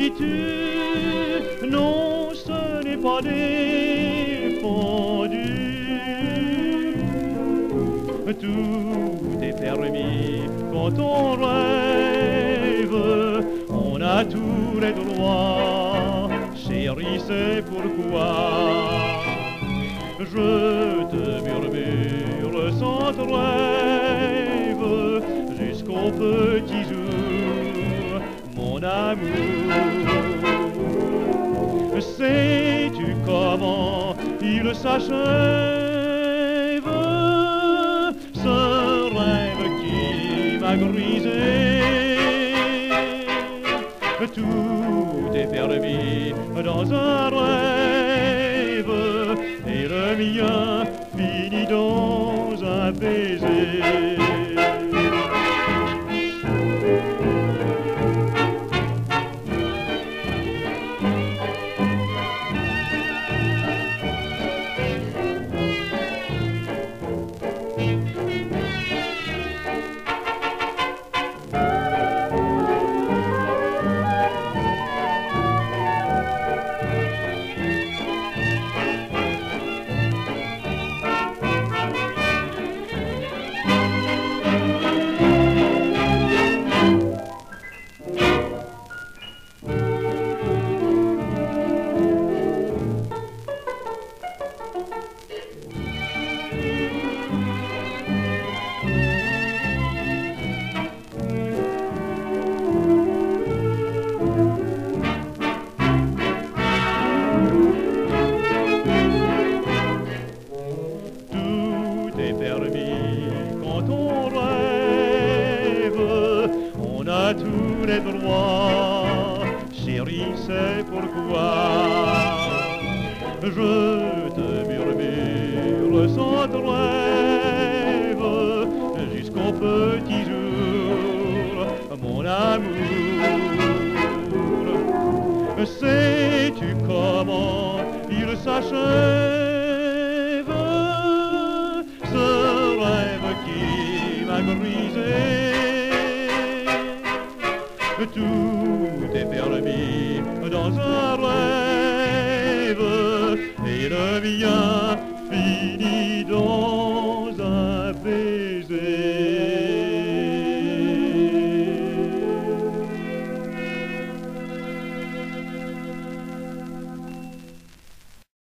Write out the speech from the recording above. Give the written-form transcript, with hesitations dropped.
dis-tu? Non, ce n'est pas défendu. Tout est permis quand on rêve, on a tous les droits. Chérie, c'est pourquoi je te murmure sans trêve jusqu'au petit jour, mon amour. Sais-tu comment il s'achève, ce rêve qui m'a grisé? Tout est permis dans un rêve, et le mien finit dans un baiser. Quand on rêve, on a tous les droits. Chérie, c'est pourquoi je te murmure sans trêve jusqu'au petit jour, mon amour. Sais-tu comment il s'achève, ce rêve qui m'a brisé? Tout est permis dans un rêve, et le mien